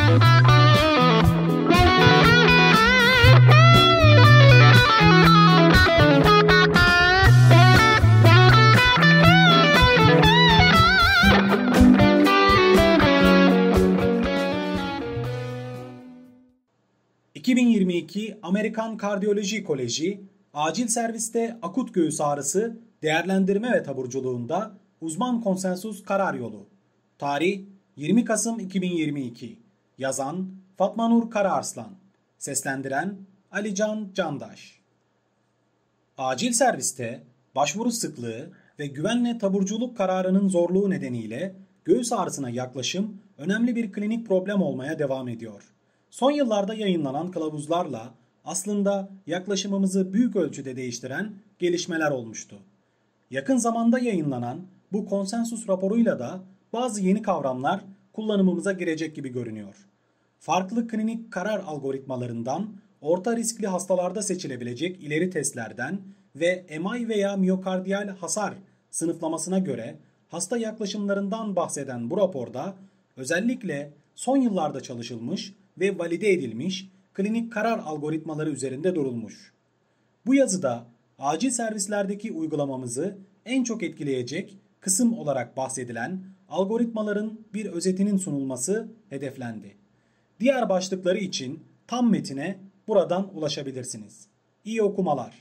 ...2022 Amerikan Kardiyoloji Koleji, acil serviste akut göğüs ağrısı, değerlendirme ve taburculuğunda uzman konsensus karar yolu. Tarih 20 Kasım 2022. Yazan Fatma Nur Karaarslan. Seslendiren Alican Candaş. Acil serviste başvuru sıklığı ve güvenle taburculuk kararının zorluğu nedeniyle göğüs ağrısına yaklaşım önemli bir klinik problem olmaya devam ediyor. Son yıllarda yayınlanan kılavuzlarla aslında yaklaşımımızı büyük ölçüde değiştiren gelişmeler olmuştu. Yakın zamanda yayınlanan bu konsensus raporuyla da bazı yeni kavramlar kullanımımıza girecek gibi görünüyor. Farklı klinik karar algoritmalarından, orta riskli hastalarda seçilebilecek ileri testlerden ve MI veya miyokardiyal hasar sınıflamasına göre hasta yaklaşımlarından bahseden bu raporda özellikle son yıllarda çalışılmış ve valide edilmiş klinik karar algoritmaları üzerinde durulmuş. Bu yazıda acil servislerdeki uygulamamızı en çok etkileyecek kısım olarak bahsedilen algoritmaların bir özetinin sunulması hedeflendi. Diğer başlıkları için tam metine buradan ulaşabilirsiniz. İyi okumalar.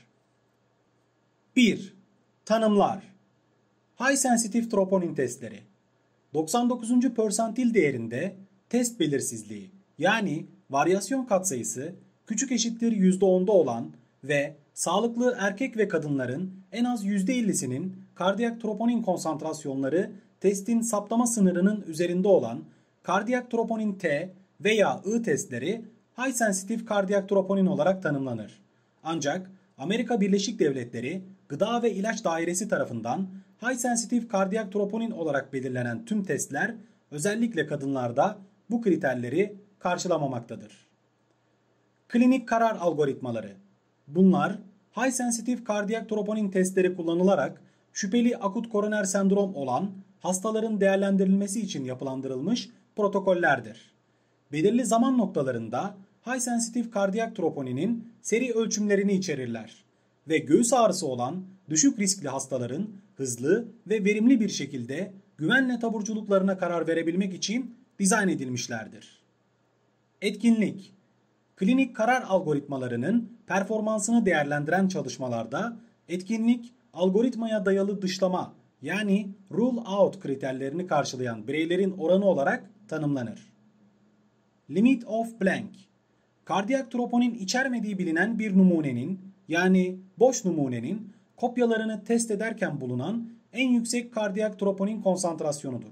1. Tanımlar. High Sensitive Troponin testleri. 99. persantil değerinde test belirsizliği yani varyasyon katsayısı küçük eşittir %10'da olan ve sağlıklı erkek ve kadınların en az %50'sinin kardiyak troponin konsantrasyonları testin saptama sınırının üzerinde olan kardiyak troponin T veya I testleri High Sensitive Kardiyak Troponin olarak tanımlanır. Ancak Amerika Birleşik Devletleri Gıda ve İlaç Dairesi tarafından High Sensitive Kardiyak Troponin olarak belirlenen tüm testler özellikle kadınlarda bu kriterleri karşılamamaktadır. Klinik karar algoritmaları. Bunlar High Sensitive Kardiyak Troponin testleri kullanılarak şüpheli akut koroner sendrom olan hastaların değerlendirilmesi için yapılandırılmış protokollerdir. Belirli zaman noktalarında High Sensitive Kardiyak Troponinin seri ölçümlerini içerirler ve göğüs ağrısı olan düşük riskli hastaların hızlı ve verimli bir şekilde güvenle taburculuklarına karar verebilmek için dizayn edilmişlerdir. Etkinlik. Klinik karar algoritmalarının performansını değerlendiren çalışmalarda etkinlik, algoritmaya dayalı dışlama yani rule out kriterlerini karşılayan bireylerin oranı olarak tanımlanır. Limit of blank. Kardiyak troponin içermediği bilinen bir numunenin yani boş numunenin kopyalarını test ederken bulunan en yüksek kardiyak troponin konsantrasyonudur.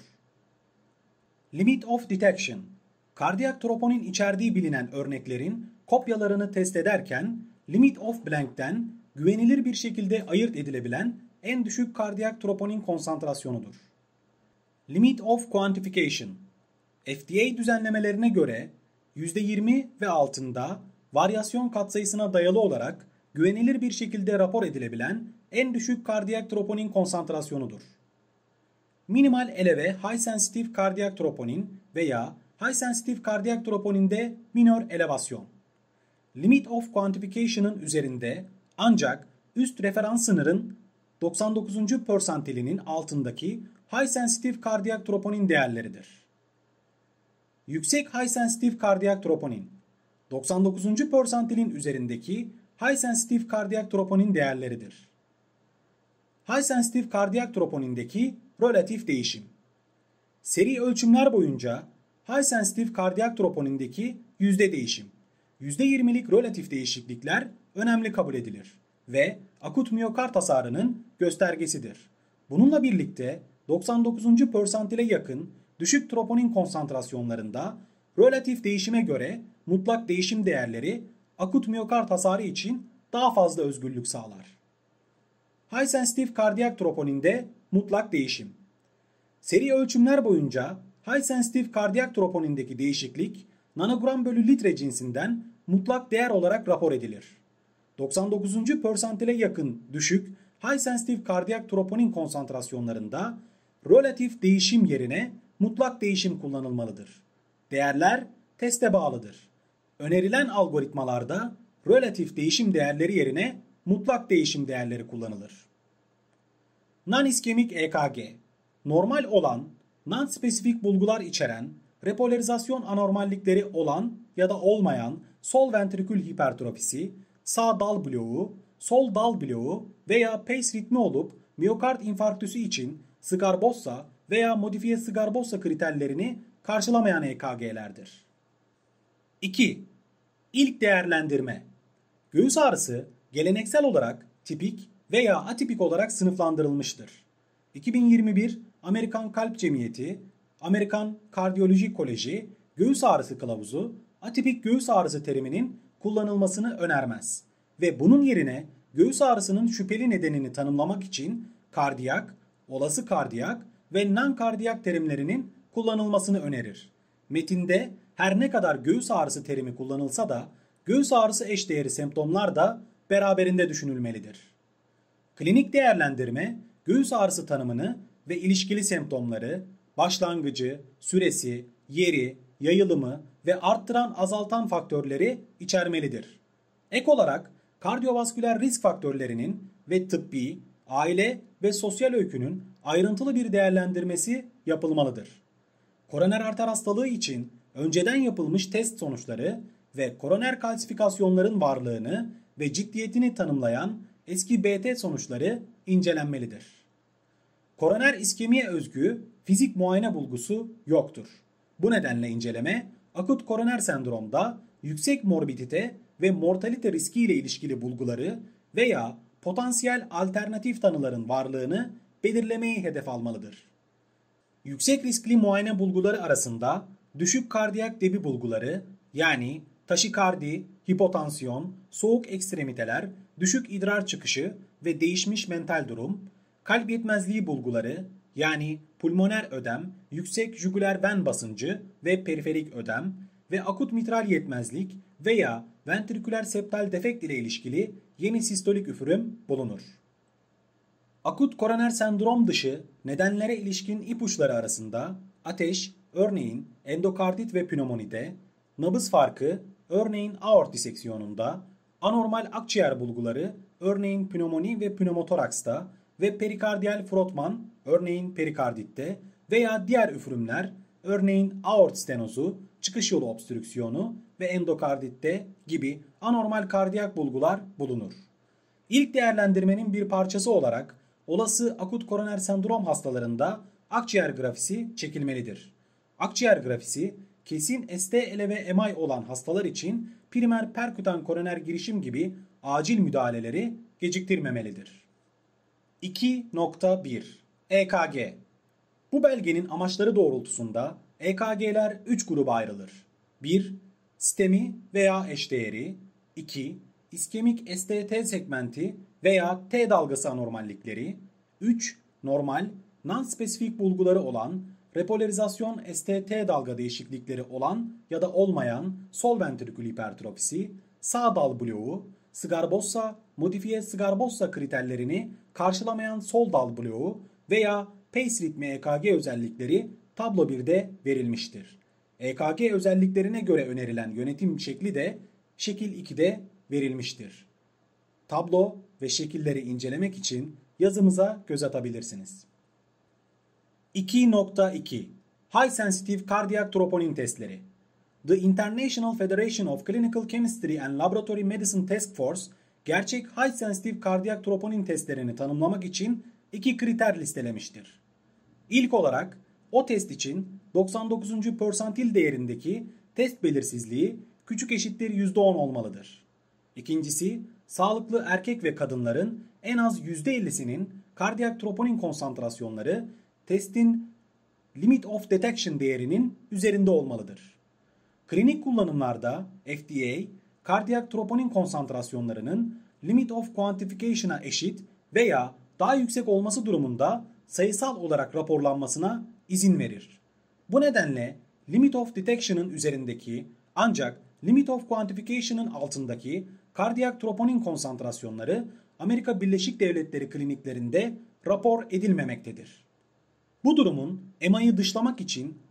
Limit of detection. Kardiyak troponin içerdiği bilinen örneklerin kopyalarını test ederken limit of blank'ten güvenilir bir şekilde ayırt edilebilen en düşük kardiyak troponin konsantrasyonudur. Limit of quantification. FDA düzenlemelerine göre %20 ve altında varyasyon katsayısına dayalı olarak güvenilir bir şekilde rapor edilebilen en düşük kardiyak troponin konsantrasyonudur. Minimal eleve high sensitive kardiyak troponin veya high sensitive kardiyak troponinde minor elevasyon. Limit of quantification'ın üzerinde ancak üst referans sınırın 99. persantilinin altındaki high sensitive kardiyak troponin değerleridir. Yüksek high sensitive kardiyak troponin 99. persantilin üzerindeki high sensitive kardiyak troponin değerleridir. High sensitive kardiyak troponindeki relatif değişim. Seri ölçümler boyunca high sensitive kardiyak troponindeki yüzde değişim, %20'lik relatif değişiklikler önemli kabul edilir ve akut miyokard hasarının göstergesidir. Bununla birlikte 99. persantile yakın düşük troponin konsantrasyonlarında relatif değişime göre mutlak değişim değerleri akut miyokard hasarı için daha fazla özgürlük sağlar. High sensitive kardiyak troponinde mutlak değişim. Seri ölçümler boyunca high sensitive kardiyak troponindeki değişiklik nanogram bölü litre cinsinden mutlak değer olarak rapor edilir. 99. persantile yakın düşük high sensitive kardiyak troponin konsantrasyonlarında relatif değişim yerine mutlak değişim kullanılmalıdır. Değerler teste bağlıdır. Önerilen algoritmalarda relatif değişim değerleri yerine mutlak değişim değerleri kullanılır. Non-iskemik EKG, normal olan, non-spesifik bulgular içeren, repolarizasyon anormallikleri olan ya da olmayan sol ventrikül hipertrofisi, sağ dal bloğu, sol dal bloğu veya pace ritmi olup miyokard infarktüsü için Sgarbossa veya modifiye Sgarbossa kriterlerini karşılamayan EKG'lerdir. 2. İlk değerlendirme. Göğüs ağrısı geleneksel olarak tipik veya atipik olarak sınıflandırılmıştır. 2021 Amerikan Kalp Cemiyeti, Amerikan Kardiyoloji Koleji göğüs ağrısı kılavuzu atipik göğüs ağrısı teriminin kullanılmasını önermez ve bunun yerine göğüs ağrısının şüpheli nedenini tanımlamak için kardiyak, olası kardiyak ve non-kardiyak terimlerinin kullanılmasını önerir. Metinde her ne kadar göğüs ağrısı terimi kullanılsa da göğüs ağrısı eşdeğeri semptomlar da beraberinde düşünülmelidir. Klinik değerlendirme, göğüs ağrısı tanımını ve ilişkili semptomları, başlangıcı, süresi, yeri, yayılımı ve arttıran azaltan faktörleri içermelidir. Ek olarak kardiyovasküler risk faktörlerinin ve tıbbi, aile ve sosyal öykünün ayrıntılı bir değerlendirmesi yapılmalıdır. Koroner arter hastalığı için önceden yapılmış test sonuçları ve koroner kalsifikasyonların varlığını ve ciddiyetini tanımlayan eski BT sonuçları incelenmelidir. Koroner iskemiye özgü fizik muayene bulgusu yoktur. Bu nedenle inceleme, akut koroner sendromda yüksek morbidite ve mortalite riski ile ilişkili bulguları veya potansiyel alternatif tanıların varlığını belirlemeyi hedef almalıdır. Yüksek riskli muayene bulguları arasında düşük kardiyak debi bulguları yani taşikardi, hipotansiyon, soğuk ekstremiteler, düşük idrar çıkışı ve değişmiş mental durum, kalp yetmezliği bulguları yani pulmoner ödem, yüksek jugüler ven basıncı ve periferik ödem ve akut mitral yetmezlik veya ventriküler septal defekt ile ilişkili yeni sistolik üfürüm bulunur. Akut koroner sendrom dışı nedenlere ilişkin ipuçları arasında ateş, örneğin endokardit ve pnömonide, nabız farkı, örneğin aort diseksiyonunda, anormal akciğer bulguları, örneğin pnömoni ve pnömotoraksta ve perikardiyal frotman, örneğin perikarditte veya diğer üfürümler, örneğin aort stenozu, çıkış yolu obstrüksiyonu ve endokarditte gibi anormal kardiyak bulgular bulunur. İlk değerlendirmenin bir parçası olarak olası akut koroner sendrom hastalarında akciğer grafisi çekilmelidir. Akciğer grafisi kesin ST ve MI olan hastalar için primer perkütan koroner girişim gibi acil müdahaleleri geciktirmemelidir. 2.1 EKG. Bu belgenin amaçları doğrultusunda EKG'ler 3 gruba ayrılır. 1. Sistemi veya eşdeğeri. 2. İskemik STT segmenti veya T dalgası anormallikleri. 3. Normal, non-spesifik bulguları olan, repolarizasyon STT dalga değişiklikleri olan ya da olmayan sol ventrikül hipertrofisi, sağ dal bloğu, Sgarbossa, modifiye Sgarbossa kriterlerini karşılamayan sol dal bloğu veya pace ritmi EKG özellikleri tablo 1'de verilmiştir. EKG özelliklerine göre önerilen yönetim şekli de şekil 2'de verilmiştir. Tablo ve şekilleri incelemek için yazımıza göz atabilirsiniz. 2.2 High Sensitive Cardiac Troponin Testleri. The International Federation of Clinical Chemistry and Laboratory Medicine Task Force, gerçek High Sensitive Cardiac Troponin testlerini tanımlamak için 2 kriter listelemiştir. İlk olarak o test için 99. persantil değerindeki test belirsizliği küçük eşittir %10 olmalıdır. İkincisi, sağlıklı erkek ve kadınların en az %50'sinin kardiyak troponin konsantrasyonları testin limit of detection değerinin üzerinde olmalıdır. Klinik kullanımlarda FDA, kardiyak troponin konsantrasyonlarının limit of quantification'a eşit veya daha yüksek olması durumunda sayısal olarak raporlanmasına izin verir. Bu nedenle limit of detection'ın üzerindeki ancak limit of quantification'ın altındaki kardiyak troponin konsantrasyonları Amerika Birleşik Devletleri kliniklerinde rapor edilmemektedir. Bu durumun EMA'yı dışlamak için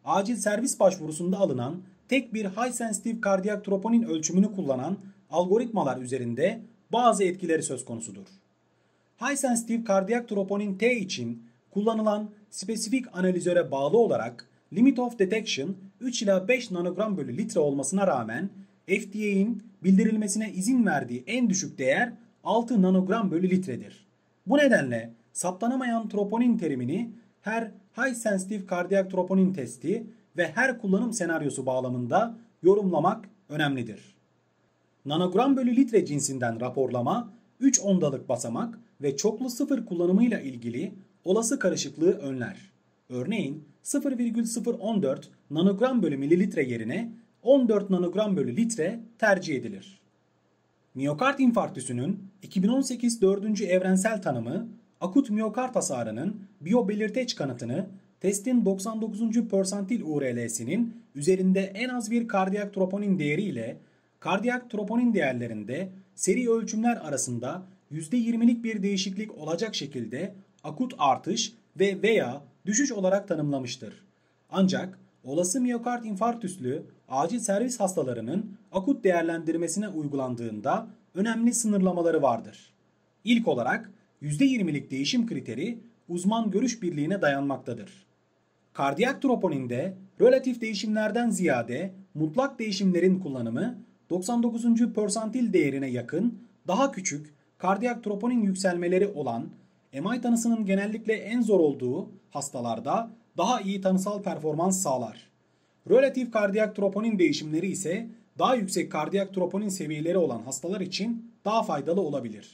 acil servis başvurusunda alınan tek bir high sensitive kardiyak troponin ölçümünü kullanan algoritmalar üzerinde bazı etkileri söz konusudur. High sensitive kardiyak troponin T için kullanılan spesifik analizöre bağlı olarak limit of detection 3 ila 5 nanogram bölü litre olmasına rağmen FDA'in bildirilmesine izin verdiği en düşük değer 6 nanogram bölü litredir. Bu nedenle saptanamayan troponin terimini her high sensitive kardiyak troponin testi ve her kullanım senaryosu bağlamında yorumlamak önemlidir. Nanogram bölü litre cinsinden raporlama 3 ondalık basamak ve çoklu sıfır kullanımıyla ilgili olası karışıklığı önler. Örneğin 0,014 nanogram bölü mililitre yerine 14 nanogram bölü litre tercih edilir. Miyokard infarktüsünün 2018 4. evrensel tanımı, akut miyokard hasarının biyobelirteç kanıtını testin 99. persantil URL'sinin üzerinde en az bir kardiyak troponin değeri ile kardiyak troponin değerlerinde seri ölçümler arasında %20'lik bir değişiklik olacak şekilde akut artış ve veya düşüş olarak tanımlamıştır. Ancak olası miyokard infarktüslü acil servis hastalarının akut değerlendirmesine uygulandığında önemli sınırlamaları vardır. İlk olarak %20'lik değişim kriteri uzman görüş birliğine dayanmaktadır. Kardiyak troponinde relatif değişimlerden ziyade mutlak değişimlerin kullanımı 99. persantil değerine yakın daha küçük kardiyak troponin yükselmeleri olan MI tanısının genellikle en zor olduğu hastalarda daha iyi tanısal performans sağlar. Relatif kardiyak troponin değişimleri ise daha yüksek kardiyak troponin seviyeleri olan hastalar için daha faydalı olabilir.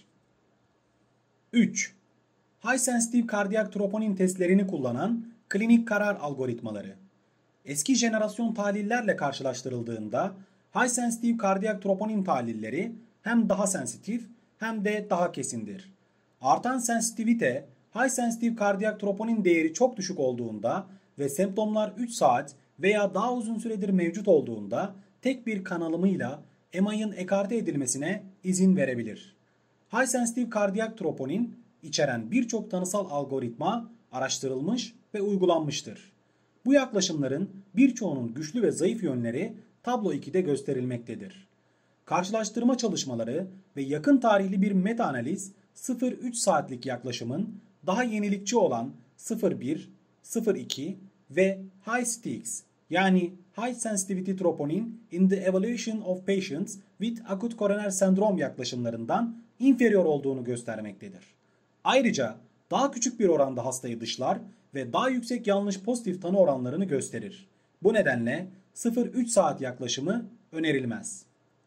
3. High sensitive kardiyak troponin testlerini kullanan klinik karar algoritmaları. Eski jenerasyon tahlillerle karşılaştırıldığında high sensitive kardiyak troponin tahlilleri hem daha sensitif hem de daha kesindir. Artan sensitivite, high sensitive kardiyak troponin değeri çok düşük olduğunda ve semptomlar 3 saat veya daha uzun süredir mevcut olduğunda tek bir kanalımıyla MI'ın ekarte edilmesine izin verebilir. High sensitive kardiyak troponin içeren birçok tanısal algoritma araştırılmış ve uygulanmıştır. Bu yaklaşımların birçoğunun güçlü ve zayıf yönleri tablo 2'de gösterilmektedir. Karşılaştırma çalışmaları ve yakın tarihli bir meta-analiz 0-3 saatlik yaklaşımın daha yenilikçi olan 0-1, 0-2 ve High Stakes yani High Sensitivity Troponin in the Evaluation of Patients with Acute Coronary Syndrome yaklaşımlarından inferior olduğunu göstermektedir. Ayrıca daha küçük bir oranda hastayı dışlar ve daha yüksek yanlış pozitif tanı oranlarını gösterir. Bu nedenle 0-3 saat yaklaşımı önerilmez.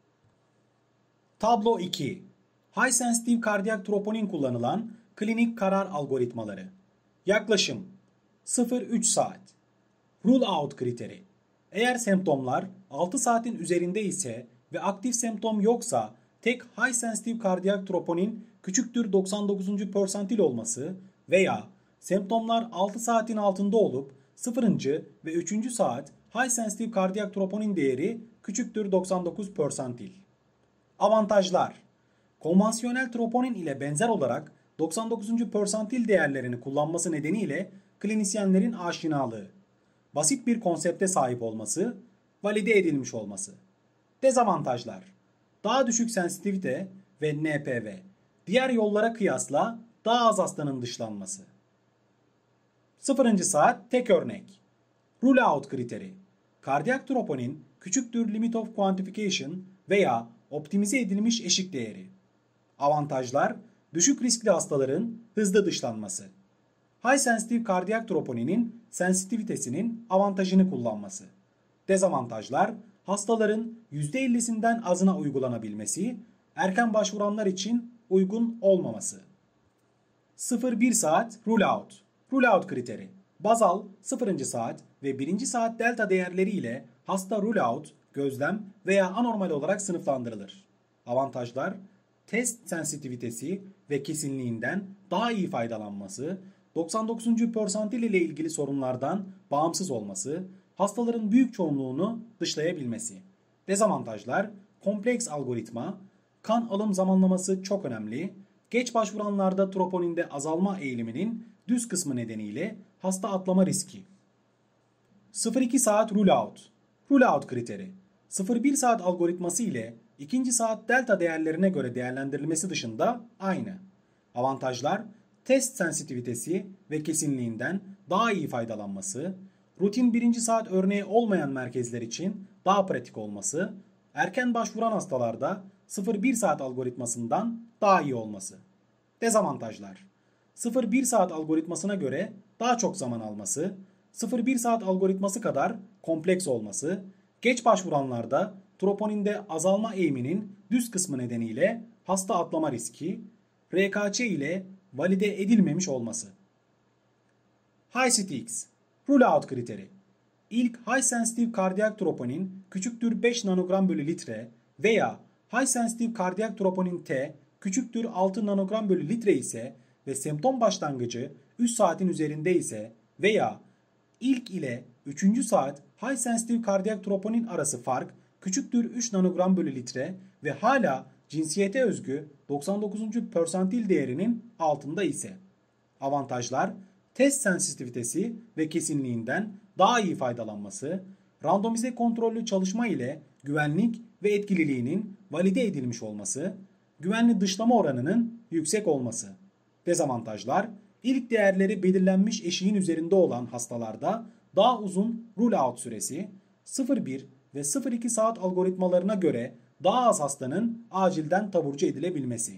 Tablo 2. High sensitive kardiyak troponin kullanılan klinik karar algoritmaları. Yaklaşım 0-3 saat. Rule out kriteri. Eğer semptomlar 6 saatin üzerinde ise ve aktif semptom yoksa tek high sensitive kardiyak troponin küçüktür 99. persantil olması veya semptomlar 6 saatin altında olup 0. ve 3. saat high sensitive kardiyak troponin değeri küçüktür 99 persantil. Avantajlar: konvansiyonel troponin ile benzer olarak 99. persantil değerlerini kullanması nedeniyle klinisyenlerin aşinalığı, basit bir konsepte sahip olması, valide edilmiş olması. Dezavantajlar: daha düşük sensitivite ve NPV, diğer yollara kıyasla daha az hastanın dışlanması. 0. saat tek örnek. Rule out kriteri. Kardiyak troponin küçüktür limit of quantification veya optimize edilmiş eşik değeri. Avantajlar: düşük riskli hastaların hızlı dışlanması. High sensitive kardiyak troponinin sensitivitesinin avantajını kullanması. Dezavantajlar: hastaların %50'sinden azına uygulanabilmesi, erken başvuranlar için uygun olmaması. 0-1 saat rule out. Rule out kriteri. Bazal 0. saat ve 1. saat delta değerleri ile hasta rule out, gözlem veya anormal olarak sınıflandırılır. Avantajlar: test sensitivitesi ve kesinliğinden daha iyi faydalanması, 99. persantil ile ilgili sorunlardan bağımsız olması, hastaların büyük çoğunluğunu dışlayabilmesi. Dezavantajlar: kompleks algoritma, kan alım zamanlaması çok önemli, geç başvuranlarda troponinde azalma eğiliminin düz kısmı nedeniyle hasta atlama riski. 0-2 saat rule out. Rule out kriteri. 0-1 saat algoritması ile ikinci saat delta değerlerine göre değerlendirilmesi dışında aynı. Avantajlar: test sensitivitesi ve kesinliğinden daha iyi faydalanması, rutin birinci saat örneği olmayan merkezler için daha pratik olması, erken başvuran hastalarda 0-1 saat algoritmasından daha iyi olması. Dezavantajlar: 0-1 saat algoritmasına göre daha çok zaman alması, 0-1 saat algoritması kadar kompleks olması, geç başvuranlarda troponinde azalma eğiminin düz kısmı nedeniyle hasta atlama riski, RKÇ ile valide edilmemiş olması. HiCTX Rule out kriteri. İlk high sensitive kardiyak troponin küçüktür 5 nanogram bölü litre veya high sensitive kardiyak troponin T küçüktür 6 nanogram bölü litre ise ve semptom başlangıcı 3 saatin üzerinde ise veya ilk ile 3. saat high sensitive kardiyak troponin arası fark küçüktür 3 nanogram bölü litre ve hala cinsiyete özgü 99. persantil değerinin altında ise. Avantajlar: test sensitivitesi ve kesinliğinden daha iyi faydalanması, randomize kontrollü çalışma ile güvenlik ve etkililiğinin valide edilmiş olması, güvenli dışlama oranının yüksek olması. Dezavantajlar: ilk değerleri belirlenmiş eşiğin üzerinde olan hastalarda daha uzun rule out süresi, 0-1 ve 0-2 saat algoritmalarına göre daha az hastanın acilden taburcu edilebilmesi.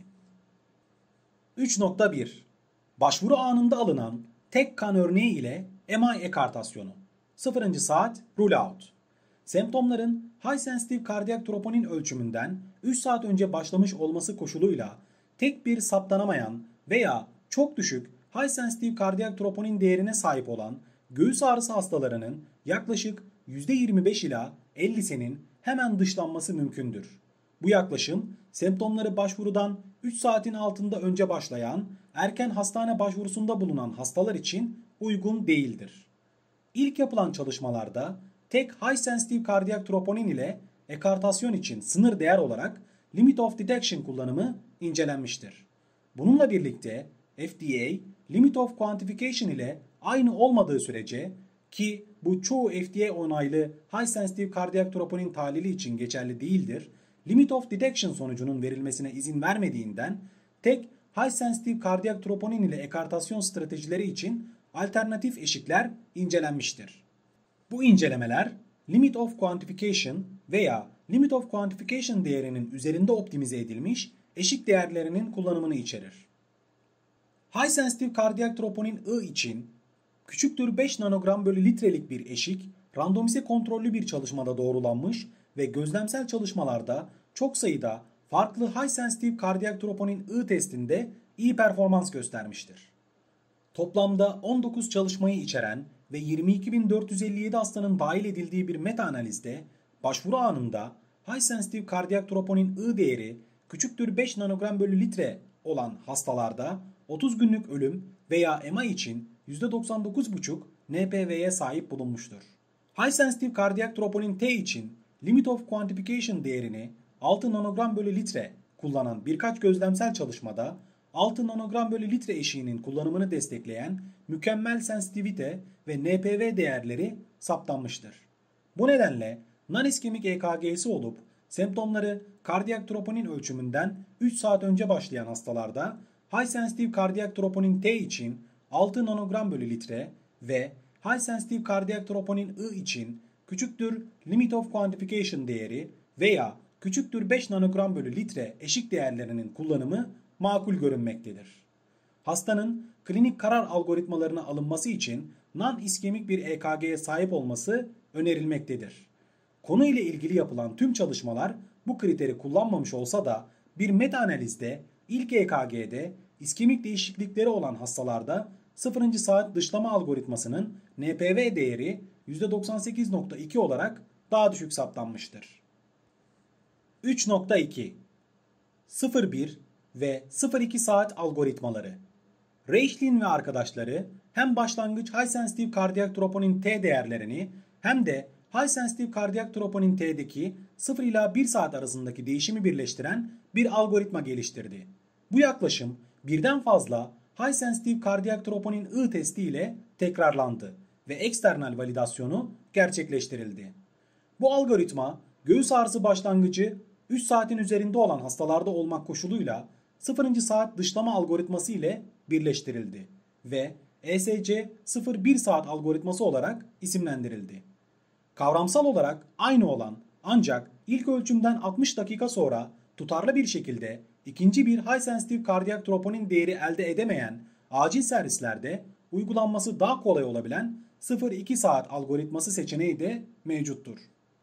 3.1 Başvuru anında alınan tek kan örneği ile MI ekartasyonu. 0. saat rule out. Semptomların high sensitive kardiyak troponin ölçümünden 3 saat önce başlamış olması koşuluyla tek bir saptanamayan veya çok düşük high sensitive kardiyak troponin değerine sahip olan göğüs ağrısı hastalarının yaklaşık %25 ila 50'sinin hemen dışlanması mümkündür. Bu yaklaşım semptomları başvurudan 3 saatin altında önce başlayan, erken hastane başvurusunda bulunan hastalar için uygun değildir. İlk yapılan çalışmalarda tek high sensitive kardiyak troponin ile ekartasyon için sınır değer olarak limit of detection kullanımı incelenmiştir. Bununla birlikte FDA limit of quantification ile aynı olmadığı sürece, ki bu çoğu FDA onaylı high sensitive kardiyak troponin tahlili için geçerli değildir, limit of detection sonucunun verilmesine izin vermediğinden tek high sensitive kardiyak troponin ile ekartasyon stratejileri için alternatif eşikler incelenmiştir. Bu incelemeler limit of quantification veya limit of quantification değerinin üzerinde optimize edilmiş eşik değerlerinin kullanımını içerir. High sensitive kardiyak troponin I için küçüktür 5 nanogram bölü litrelik bir eşik randomize kontrollü bir çalışmada doğrulanmış ve gözlemsel çalışmalarda çok sayıda farklı high sensitive kardiyak troponin I testinde iyi performans göstermiştir. Toplamda 19 çalışmayı içeren ve 22.457 hastanın dahil edildiği bir meta-analizde başvuru anında high sensitive kardiyak troponin I değeri küçüktür 5 nanogram bölü litre olan hastalarda 30 günlük ölüm veya MI için %99,5 NPV'ye sahip bulunmuştur. High sensitive kardiyak troponin T için limit of quantification değerini 6 nanogram bölü litre kullanan birkaç gözlemsel çalışmada 6 nanogram bölü litre eşiğinin kullanımını destekleyen mükemmel sensitivite ve NPV değerleri saptanmıştır. Bu nedenle non-iskemik EKG'si olup semptomları kardiyak troponin ölçümünden 3 saat önce başlayan hastalarda high sensitive kardiyak troponin T için 6 nanogram bölü litre ve high sensitive kardiyak troponin I için küçüktür limit of quantification değeri veya küçüktür 5 nanogram bölü litre eşik değerlerinin kullanımı makul görünmektedir. Hastanın klinik karar algoritmalarına alınması için non-iskemik bir EKG'ye sahip olması önerilmektedir. Konu ile ilgili yapılan tüm çalışmalar bu kriteri kullanmamış olsa da bir meta-analizde ilk EKG'de iskemik değişiklikleri olan hastalarda 0. saat dışlama algoritmasının NPV değeri %98,2 olarak daha düşük saptanmıştır. 3.2 0-1 ve 0-2 saat algoritmaları. Reichlin ve arkadaşları hem başlangıç high sensitive kardiyak troponin T değerlerini hem de high sensitive kardiyak troponin T'deki 0 ila 1 saat arasındaki değişimi birleştiren bir algoritma geliştirdi. Bu yaklaşım birden fazla high sensitive kardiyak troponin I testi ile tekrarlandı ve eksternal validasyonu gerçekleştirildi. Bu algoritma göğüs ağrısı başlangıcı 3 saatin üzerinde olan hastalarda olmak koşuluyla 0. saat dışlama algoritması ile birleştirildi ve ESC 0-1 saat algoritması olarak isimlendirildi. Kavramsal olarak aynı olan ancak ilk ölçümden 60 dakika sonra tutarlı bir şekilde ikinci bir high sensitive kardiyak troponin değeri elde edemeyen acil servislerde uygulanması daha kolay olabilen 0-2 saat algoritması seçeneği de mevcuttur.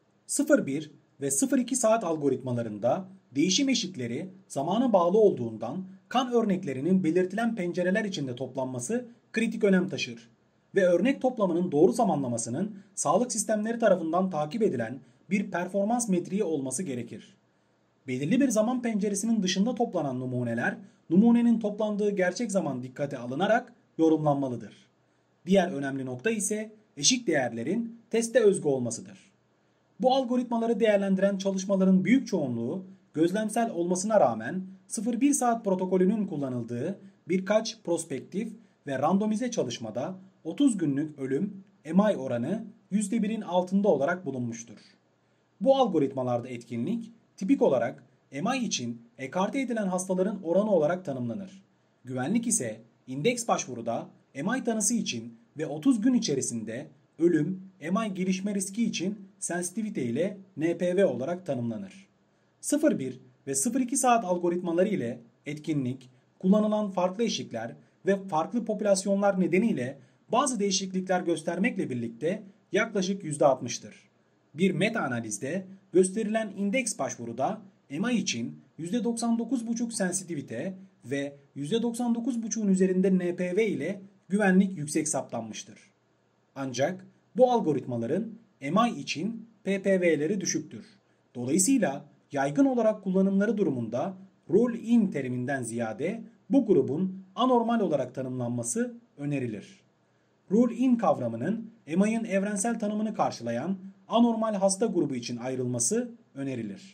0-1 ve 0-2 saat algoritmalarında değişim eşikleri zamana bağlı olduğundan kan örneklerinin belirtilen pencereler içinde toplanması kritik önem taşır ve örnek toplamının doğru zamanlamasının sağlık sistemleri tarafından takip edilen bir performans metriği olması gerekir. Belirli bir zaman penceresinin dışında toplanan numuneler, numunenin toplandığı gerçek zaman dikkate alınarak yorumlanmalıdır. Diğer önemli nokta ise eşik değerlerin teste özgü olmasıdır. Bu algoritmaları değerlendiren çalışmaların büyük çoğunluğu gözlemsel olmasına rağmen 0-1 saat protokolünün kullanıldığı birkaç prospektif ve randomize çalışmada 30 günlük ölüm MI oranı %1'in altında olarak bulunmuştur. Bu algoritmalarda etkinlik tipik olarak MI için ekarte edilen hastaların oranı olarak tanımlanır. Güvenlik ise indeks başvuruda MI tanısı için ve 30 gün içerisinde ölüm, MI gelişme riski için sensitivite ile NPV olarak tanımlanır. 0-1 ve 0-2 saat algoritmaları ile etkinlik, kullanılan farklı eşikler ve farklı popülasyonlar nedeniyle bazı değişiklikler göstermekle birlikte yaklaşık %60'tır. Bir meta analizde gösterilen indeks başvuruda MI için %99,5 sensitivite ve %99,5'un üzerinde NPV ile güvenlik yüksek saptanmıştır. Ancak bu algoritmaların MI için PPV'leri düşüktür. Dolayısıyla yaygın olarak kullanımları durumunda rule-in teriminden ziyade bu grubun anormal olarak tanımlanması önerilir. Rule-in kavramının MI'ın evrensel tanımını karşılayan anormal hasta grubu için ayrılması önerilir.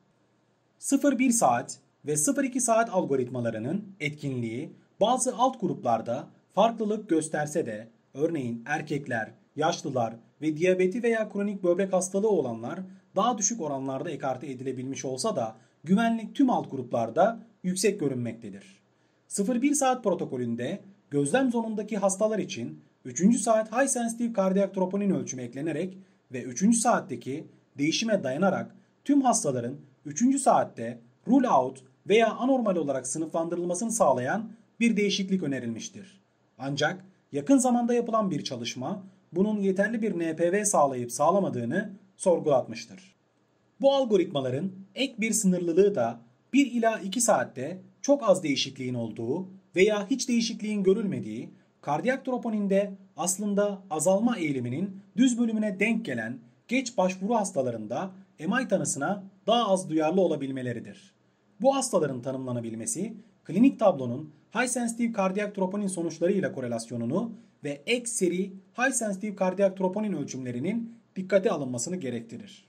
0-1 saat ve 0-2 saat algoritmalarının etkinliği bazı alt gruplarda farklılık gösterse de örneğin erkekler, yaşlılar ve diyabeti veya kronik böbrek hastalığı olanlar daha düşük oranlarda ekarte edilebilmiş olsa da güvenlik tüm alt gruplarda yüksek görünmektedir. 0-1 saat protokolünde gözlem zonundaki hastalar için 3. saat high sensitive kardiyak troponin ölçümü eklenerek ve 3. saatteki değişime dayanarak tüm hastaların 3. saatte rule out veya anormal olarak sınıflandırılmasını sağlayan bir değişiklik önerilmiştir. Ancak yakın zamanda yapılan bir çalışma bunun yeterli bir NPV sağlayıp sağlamadığını sorgulatmıştır. Bu algoritmaların ek bir sınırlılığı da 1 ila 2 saatte çok az değişikliğin olduğu veya hiç değişikliğin görülmediği, kardiyak troponinde aslında azalma eğiliminin düz bölümüne denk gelen geç başvuru hastalarında MI tanısına daha az duyarlı olabilmeleridir. Bu hastaların tanımlanabilmesi, klinik tablonun high sensitive kardiyak troponin sonuçlarıyla korelasyonunu ve ek seri high sensitive kardiyak troponin ölçümlerinin dikkate alınmasını gerektirir.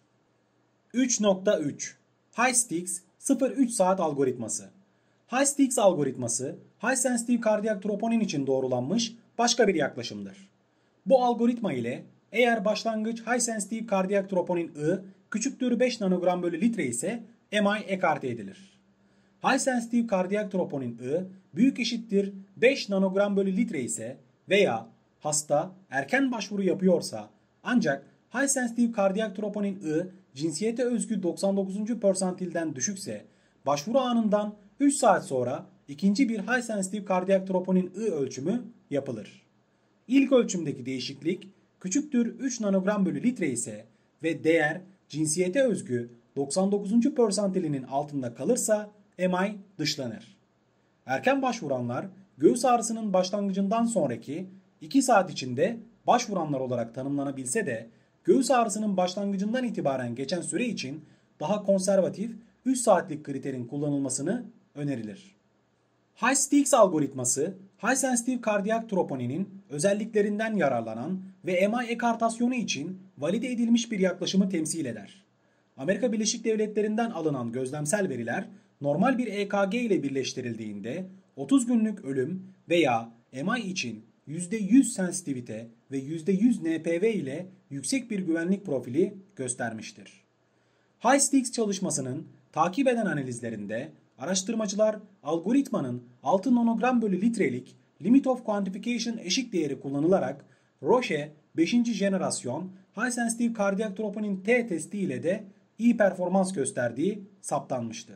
3.3 HiSTIX 0-3 saat algoritması. HiSTIX algoritması, high sensitive kardiyak troponin için doğrulanmış başka bir yaklaşımdır. Bu algoritma ile eğer başlangıç high sensitive kardiyak troponin I küçüktür 5 nanogram bölü litre ise MI ekarte edilir. High sensitive kardiyak troponin I büyük eşittir 5 nanogram bölü litre ise veya hasta erken başvuru yapıyorsa ancak high sensitive kardiyak troponin I cinsiyete özgü 99. persantilden düşükse başvuru anından 3 saat sonra ikinci bir high sensitive kardiyak troponin I ölçümü yapılır. İlk ölçümdeki değişiklik küçüktür 3 nanogram bölü litre ise ve değer cinsiyete özgü 99. persantilinin altında kalırsa MI dışlanır. Erken başvuranlar göğüs ağrısının başlangıcından sonraki 2 saat içinde başvuranlar olarak tanımlanabilse de göğüs ağrısının başlangıcından itibaren geçen süre için daha konservatif 3 saatlik kriterin kullanılmasını önerilir. HiSTIX algoritması, high sensitive kardiyak troponinin özelliklerinden yararlanan ve MI ekartasyonu için valide edilmiş bir yaklaşımı temsil eder. Amerika Birleşik Devletleri'nden alınan gözlemsel veriler normal bir EKG ile birleştirildiğinde 30 günlük ölüm veya MI için %100 sensitivite ve %100 NPV ile yüksek bir güvenlik profili göstermiştir. HiSTIX çalışmasının takip eden analizlerinde araştırmacılar algoritmanın 6 nanogram bölü litrelik limit of quantification eşik değeri kullanılarak Roche 5. jenerasyon High Sensitive Cardiac Troponin T testi ile de iyi performans gösterdiği saptanmıştır.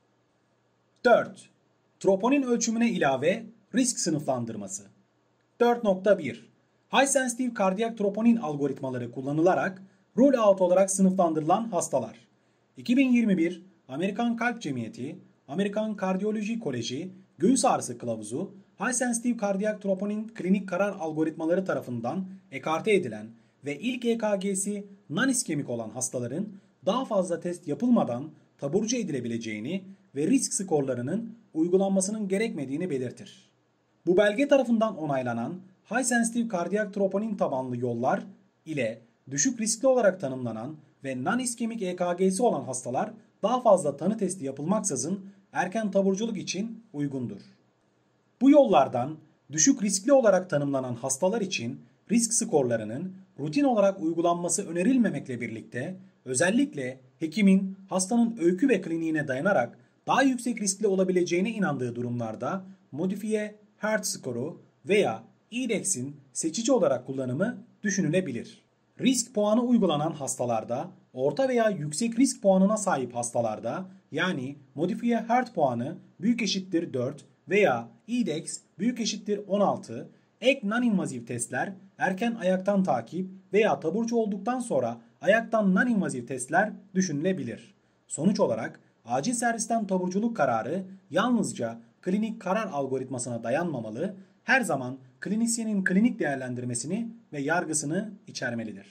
4. Troponin ölçümüne ilave risk sınıflandırması. 4.1 High Sensitive Cardiac Troponin algoritmaları kullanılarak rule-out olarak sınıflandırılan hastalar. 2021 Amerikan Kalp Cemiyeti, Amerikan Kardiyoloji Koleji, Göğüs Ağrısı Kılavuzu, High Sensitive Cardiac Troponin klinik karar algoritmaları tarafından ekarte edilen ve ilk EKG'si non-iskemik olan hastaların daha fazla test yapılmadan taburcu edilebileceğini ve risk skorlarının uygulanmasının gerekmediğini belirtir. Bu belge tarafından onaylanan High Sensitive Cardiac Troponin tabanlı yollar ile düşük riskli olarak tanımlanan ve non-iskemik EKG'si olan hastalar daha fazla tanı testi yapılmaksızın erken taburculuk için uygundur. Bu yollardan düşük riskli olarak tanımlanan hastalar için risk skorlarının rutin olarak uygulanması önerilmemekle birlikte özellikle hekimin hastanın öykü ve kliniğine dayanarak daha yüksek riskli olabileceğine inandığı durumlarda modifiye Hertz skoru veya IDEX'in seçici olarak kullanımı düşünülebilir. Risk puanı uygulanan hastalarda, orta veya yüksek risk puanına sahip hastalarda yani modifiye Hertz puanı büyük eşittir 4 veya IDEX büyük eşittir 16, ek non-invaziv testler, erken ayaktan takip veya taburcu olduktan sonra ayaktan non-invaziv testler düşünülebilir. Sonuç olarak acil servisten taburculuk kararı yalnızca klinik karar algoritmasına dayanmamalı, her zaman klinisyenin klinik değerlendirmesini ve yargısını içermelidir.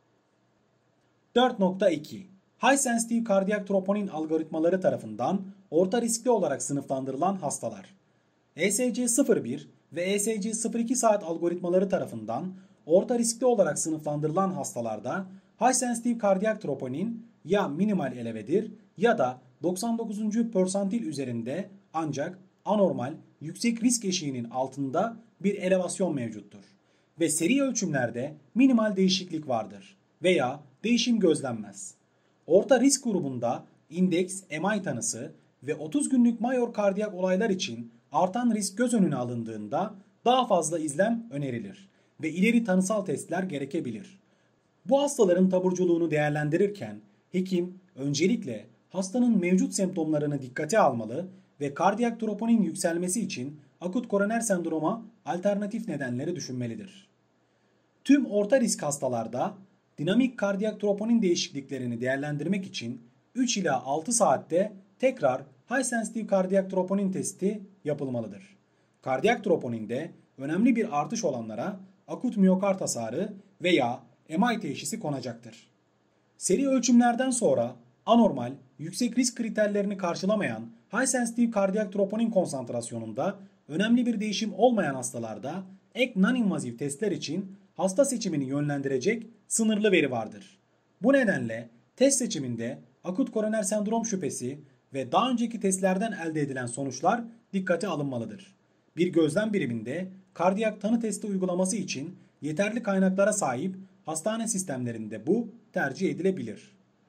4.2 High Sensitive Cardiac Troponin algoritmaları tarafından orta riskli olarak sınıflandırılan hastalar. ESC01 ve ESC02 saat algoritmaları tarafından orta riskli olarak sınıflandırılan hastalarda High Sensitive Cardiac Troponin ya minimal elevedir ya da 99. persantil üzerinde ancak anormal yüksek risk eşiğinin altında bir elevasyon mevcuttur ve seri ölçümlerde minimal değişiklik vardır veya değişim gözlenmez. Orta risk grubunda indeks MI tanısı ve 30 günlük mayor kardiyak olaylar için artan risk göz önüne alındığında daha fazla izlem önerilir ve ileri tanısal testler gerekebilir. Bu hastaların taburculuğunu değerlendirirken hekim öncelikle hastanın mevcut semptomlarını dikkate almalı ve kardiyak troponin yükselmesi için akut koroner sendroma alternatif nedenleri düşünmelidir. Tüm orta risk hastalarda dinamik kardiyak troponin değişikliklerini değerlendirmek için 3 ila 6 saatte tekrar high sensitive kardiyak troponin testi yapılmalıdır. Kardiyak troponinde önemli bir artış olanlara akut miyokard hasarı veya MI teşhisi konacaktır. Seri ölçümlerden sonra anormal, yüksek risk kriterlerini karşılamayan high sensitive kardiyak troponin konsantrasyonunda önemli bir değişim olmayan hastalarda ek non-invaziv testler için hasta seçimini yönlendirecek sınırlı veri vardır. Bu nedenle test seçiminde akut koroner sendrom şüphesi ve daha önceki testlerden elde edilen sonuçlar dikkate alınmalıdır. Bir gözlem biriminde kardiyak tanı testi uygulaması için yeterli kaynaklara sahip hastane sistemlerinde bu tercih edilebilir.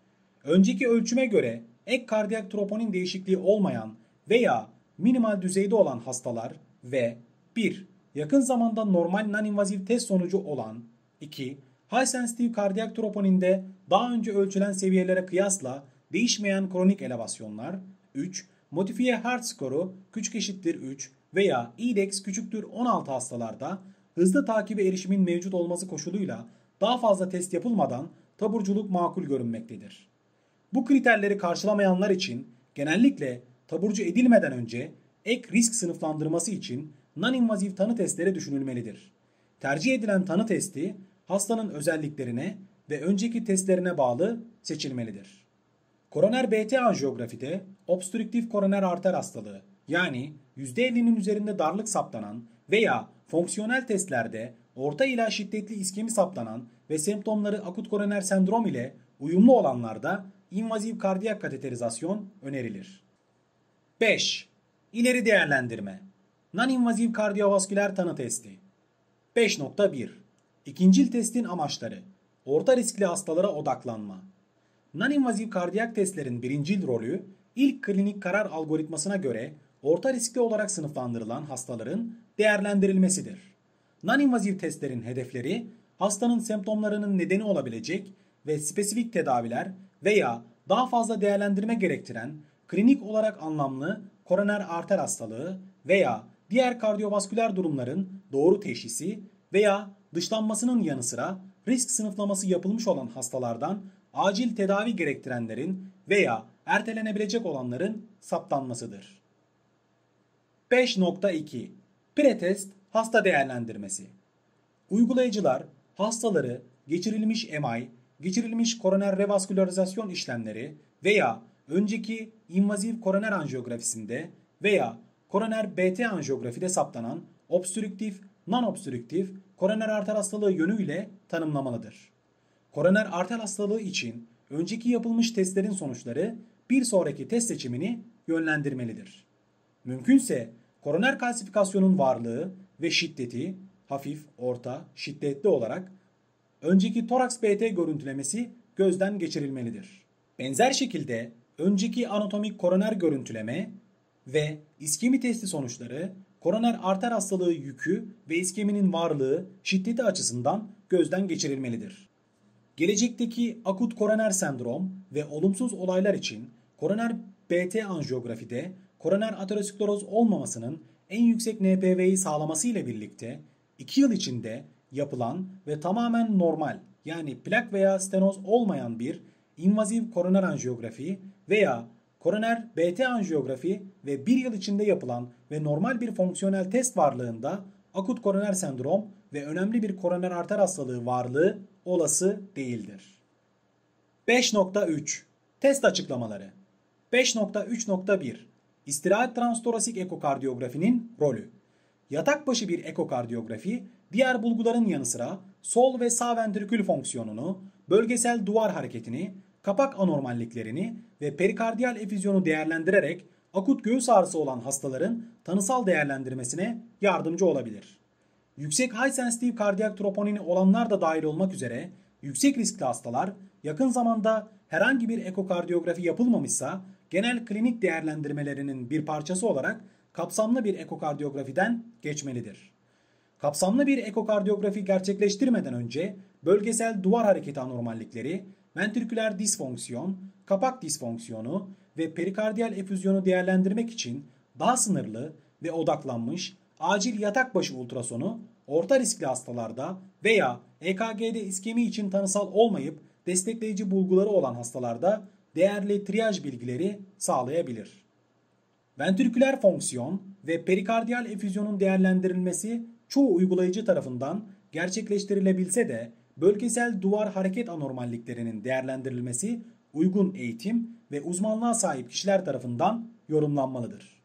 Önceki ölçüme göre ek kardiyak troponin değişikliği olmayan veya minimal düzeyde olan hastalar ve 1. Yakın zamanda normal non-invaziv test sonucu olan 2. High sensitive kardiyak troponinde daha önce ölçülen seviyelere kıyasla değişmeyen kronik elevasyonlar 3. Modifiye Hertz skoru küçük eşittir 3 veya IDEX küçüktür 16 hastalarda hızlı takibe erişimin mevcut olması koşuluyla daha fazla test yapılmadan taburculuk makul görünmektedir. Bu kriterleri karşılamayanlar için genellikle taburcu edilmeden önce ek risk sınıflandırması için non-invaziv tanı testleri düşünülmelidir. Tercih edilen tanı testi hastanın özelliklerine ve önceki testlerine bağlı seçilmelidir. Koroner BT anjiyografide obstrüktif koroner arter hastalığı yani %50'nin üzerinde darlık saptanan veya fonksiyonel testlerde orta ila şiddetli iskemi saptanan ve semptomları akut koroner sendrom ile uyumlu olanlarda invaziv kardiyak kateterizasyon önerilir. 5. İleri değerlendirme. Non-invaziv kardiyovasküler tanı testi. 5.1 İkincil testin amaçları. Orta riskli hastalara odaklanma. Non-invaziv kardiyak testlerin birincil rolü, ilk klinik karar algoritmasına göre orta riskli olarak sınıflandırılan hastaların değerlendirilmesidir. Non-invaziv testlerin hedefleri, hastanın semptomlarının nedeni olabilecek ve spesifik tedaviler veya daha fazla değerlendirme gerektiren klinik olarak anlamlı koroner arter hastalığı veya diğer kardiyovasküler durumların doğru teşhisi veya dışlanmasının yanı sıra risk sınıflaması yapılmış olan hastalardan acil tedavi gerektirenlerin veya ertelenebilecek olanların saptanmasıdır. 5.2 Pretest hasta değerlendirmesi. Uygulayıcılar hastaları geçirilmiş MI, geçirilmiş koroner revaskülarizasyon işlemleri veya önceki invaziv koroner anjiyografisinde veya koroner BT anjiyografide saptanan obstrüktif, non-obstrüktif koroner arter hastalığı yönüyle tanımlamalıdır. Koroner arter hastalığı için önceki yapılmış testlerin sonuçları bir sonraki test seçimini yönlendirmelidir. Mümkünse koroner kalsifikasyonun varlığı ve şiddeti hafif, orta, şiddetli olarak önceki toraks BT görüntülemesi gözden geçirilmelidir. Benzer şekilde önceki anatomik koroner görüntüleme ve iskemi testi sonuçları koroner arter hastalığı yükü ve iskeminin varlığı şiddeti açısından gözden geçirilmelidir. Gelecekteki akut koroner sendrom ve olumsuz olaylar için koroner BT anjiyografide koroner ateroskleroz olmamasının en yüksek NPV'yi sağlaması ile birlikte 2 yıl içinde yapılan ve tamamen normal yani plak veya stenoz olmayan bir invaziv koroner anjiyografi veya koroner BT anjiyografi ve 1 yıl içinde yapılan ve normal bir fonksiyonel test varlığında akut koroner sendrom ve önemli bir koroner arter hastalığı varlığı olası değildir. 5.3 Test açıklamaları. 5.3.1 İstirahat transtorasik ekokardiyografinin rolü. Yatak başı bir ekokardiyografi, diğer bulguların yanı sıra sol ve sağ ventrikül fonksiyonunu, bölgesel duvar hareketini, kapak anormalliklerini ve perikardiyal efüzyonu değerlendirerek akut göğüs ağrısı olan hastaların tanısal değerlendirmesine yardımcı olabilir. Yüksek high sensitive kardiyak troponini olanlar da dahil olmak üzere yüksek riskli hastalar yakın zamanda herhangi bir ekokardiyografi yapılmamışsa genel klinik değerlendirmelerinin bir parçası olarak kapsamlı bir ekokardiyografiden geçmelidir. Kapsamlı bir ekokardiyografi gerçekleştirmeden önce bölgesel duvar hareketi anormallikleri, ventriküler disfonksiyon, kapak disfonksiyonu ve perikardiyal efüzyonu değerlendirmek için daha sınırlı ve odaklanmış acil yatak başı ultrasonu orta riskli hastalarda veya EKG'de iskemi için tanısal olmayıp destekleyici bulguları olan hastalarda değerli triyaj bilgileri sağlayabilir. Ventriküler fonksiyon ve perikardiyal efüzyonun değerlendirilmesi çoğu uygulayıcı tarafından gerçekleştirilebilse de bölgesel duvar hareket anormalliklerinin değerlendirilmesi uygun eğitim ve uzmanlığa sahip kişiler tarafından yorumlanmalıdır.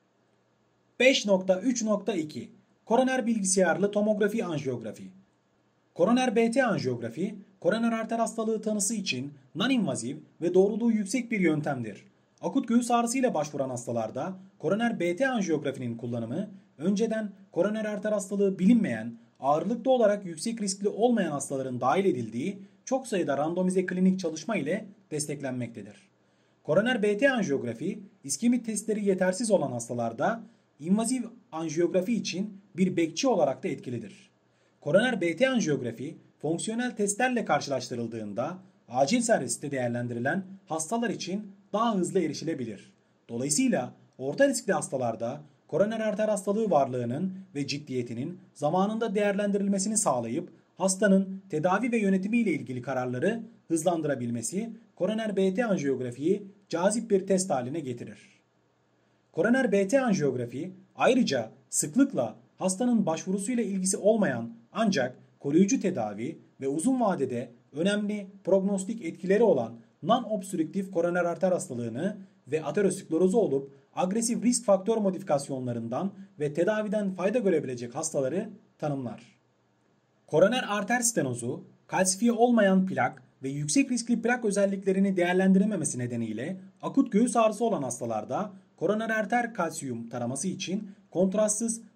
5.3.2 Koroner bilgisayarlı tomografi anjiyografi. Koroner BT anjiyografi, koroner arter hastalığı tanısı için non-invaziv ve doğruluğu yüksek bir yöntemdir. Akut göğüs ağrısı ile başvuran hastalarda koroner BT anjiyografinin kullanımı önceden koroner arter hastalığı bilinmeyen, ağırlıklı olarak yüksek riskli olmayan hastaların dahil edildiği çok sayıda randomize klinik çalışma ile desteklenmektedir. Koroner BT anjiyografi, iskemi testleri yetersiz olan hastalarda invaziv anjiyografi için bir bekçi olarak da etkilidir. Koroner BT anjiyografi, fonksiyonel testlerle karşılaştırıldığında acil serviste değerlendirilen hastalar için daha hızlı erişilebilir. Dolayısıyla orta riskli hastalarda koroner arter hastalığı varlığının ve ciddiyetinin zamanında değerlendirilmesini sağlayıp hastanın tedavi ve yönetimi ile ilgili kararları hızlandırabilmesi koroner BT anjiyografiyi cazip bir test haline getirir. Koroner BT anjiyografi ayrıca sıklıkla hastanın başvurusuyla ilgisi olmayan ancak koruyucu tedavi ve uzun vadede önemli prognostik etkileri olan non-obstrüktif koroner arter hastalığını ve aterosklerozu olup agresif risk faktör modifikasyonlarından ve tedaviden fayda görebilecek hastaları tanımlar. Koroner arter stenozu, kalsifiye olmayan plak ve yüksek riskli plak özelliklerini değerlendirememesi nedeniyle akut göğüs ağrısı olan hastalarda koroner arter kalsiyum taraması için kontrastsız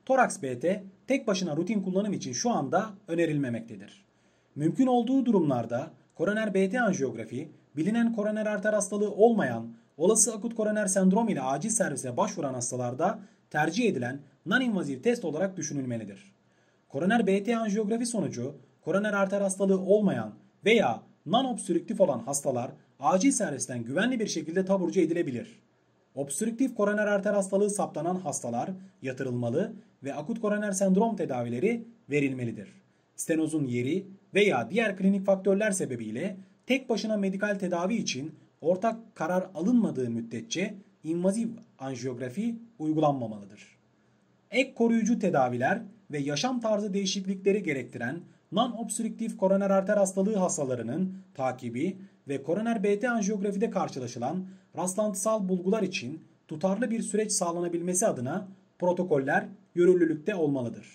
Toraks BT tek başına rutin kullanım için şu anda önerilmemektedir. Mümkün olduğu durumlarda koroner BT anjiyografi, bilinen koroner arter hastalığı olmayan, olası akut koroner sendrom ile acil servise başvuran hastalarda tercih edilen non-invaziv test olarak düşünülmelidir. Koroner BT anjiyografi sonucu koroner arter hastalığı olmayan veya non-obstrüktif olan hastalar acil servisten güvenli bir şekilde taburcu edilebilir. Obstrüktif koroner arter hastalığı saptanan hastalar yatırılmalı ve akut koroner sendrom tedavileri verilmelidir. Stenozun yeri veya diğer klinik faktörler sebebiyle tek başına medikal tedavi için ortak karar alınmadığı müddetçe invaziv anjiyografi uygulanmamalıdır. Ek koruyucu tedaviler ve yaşam tarzı değişiklikleri gerektiren non-obstrüktif koroner arter hastalığı hastalarının takibi ve koroner BT anjiyografide karşılaşılan rastlantısal bulgular için tutarlı bir süreç sağlanabilmesi adına protokoller yürürlülükte olmalıdır.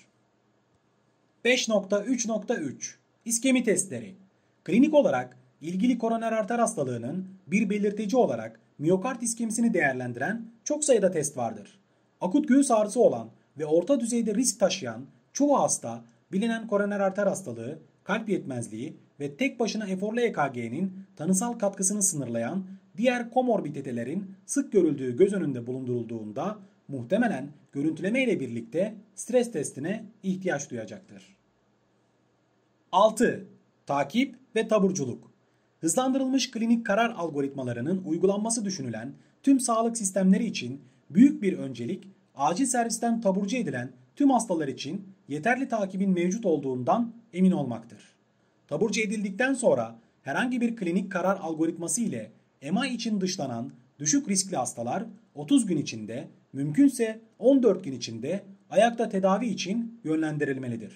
5.3.3 İskemi testleri. Klinik olarak ilgili koroner arter hastalığının bir belirteci olarak miyokard iskemisini değerlendiren çok sayıda test vardır. Akut göğüs ağrısı olan ve orta düzeyde risk taşıyan çoğu hasta bilinen koroner arter hastalığı, kalp yetmezliği ve tek başına eforlu EKG'nin tanısal katkısını sınırlayan diğer komorbiditelerin sık görüldüğü göz önünde bulundurulduğunda muhtemelen görüntüleme ile birlikte stres testine ihtiyaç duyacaktır. 6. Takip ve taburculuk. Hızlandırılmış klinik karar algoritmalarının uygulanması düşünülen tüm sağlık sistemleri için büyük bir öncelik, acil servisten taburcu edilen tüm hastalar için yeterli takibin mevcut olduğundan emin olmaktır. Taburcu edildikten sonra herhangi bir klinik karar algoritması ile MI için dışlanan düşük riskli hastalar 30 gün içinde, mümkünse 14 gün içinde ayakta tedavi için yönlendirilmelidir.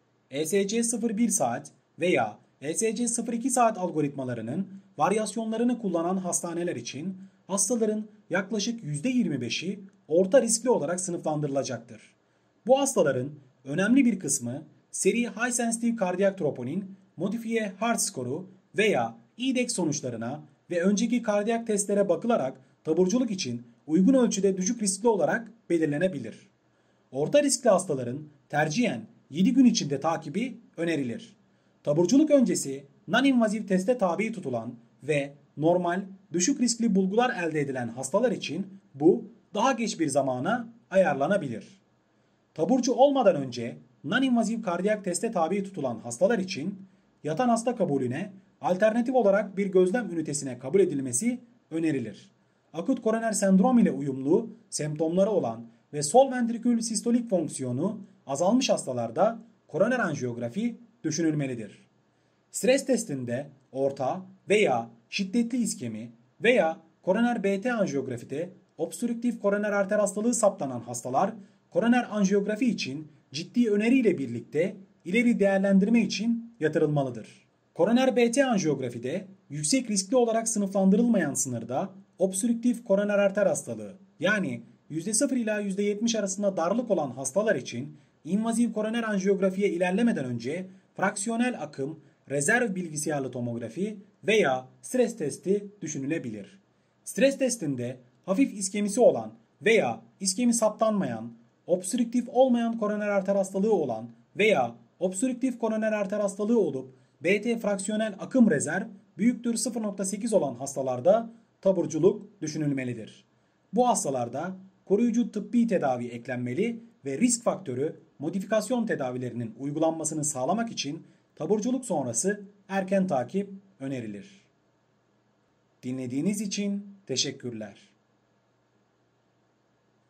ESC 01 saat veya ESC 02 saat algoritmalarının varyasyonlarını kullanan hastaneler için hastaların yaklaşık %25'i orta riskli olarak sınıflandırılacaktır. Bu hastaların önemli bir kısmı seri high sensitive kardiyak troponin, modifiye heart score'u veya IDEX sonuçlarına ve önceki kardiyak testlere bakılarak taburculuk için uygun ölçüde düşük riskli olarak belirlenebilir. Orta riskli hastaların tercihen 7 gün içinde takibi önerilir. Taburculuk öncesi non-invaziv teste tabi tutulan ve normal düşük riskli bulgular elde edilen hastalar için bu daha geç bir zamana ayarlanabilir. Taburcu olmadan önce non-invaziv kardiyak teste tabi tutulan hastalar için yatan hasta kabulüne alternatif olarak bir gözlem ünitesine kabul edilmesi önerilir. Akut koroner sendrom ile uyumlu semptomları olan ve sol ventrikül sistolik fonksiyonu azalmış hastalarda koroner anjiyografi düşünülmelidir. Stres testinde orta veya şiddetli iskemi veya koroner BT anjiyografide obstrüktif koroner arter hastalığı saptanan hastalar koroner anjiyografi için ciddi öneriyle birlikte ileri değerlendirme için yatırılmalıdır. Koroner BT anjiyografide yüksek riskli olarak sınıflandırılmayan sınırda obstrüktif koroner arter hastalığı yani %0 ila %70 arasında darlık olan hastalar için invaziv koroner anjiyografiye ilerlemeden önce fraksiyonel akım, rezerv bilgisayarlı tomografi veya stres testi düşünülebilir. Stres testinde hafif iskemisi olan veya iskemi saptanmayan, obstrüktif olmayan koroner arter hastalığı olan veya obstrüktif koroner arter hastalığı olup BT fraksiyonel akım rezerv büyüktür 0.8 olan hastalarda taburculuk düşünülmelidir. Bu hastalarda koruyucu tıbbi tedavi eklenmeli ve risk faktörü modifikasyon tedavilerinin uygulanmasını sağlamak için taburculuk sonrası erken takip önerilir. Dinlediğiniz için teşekkürler.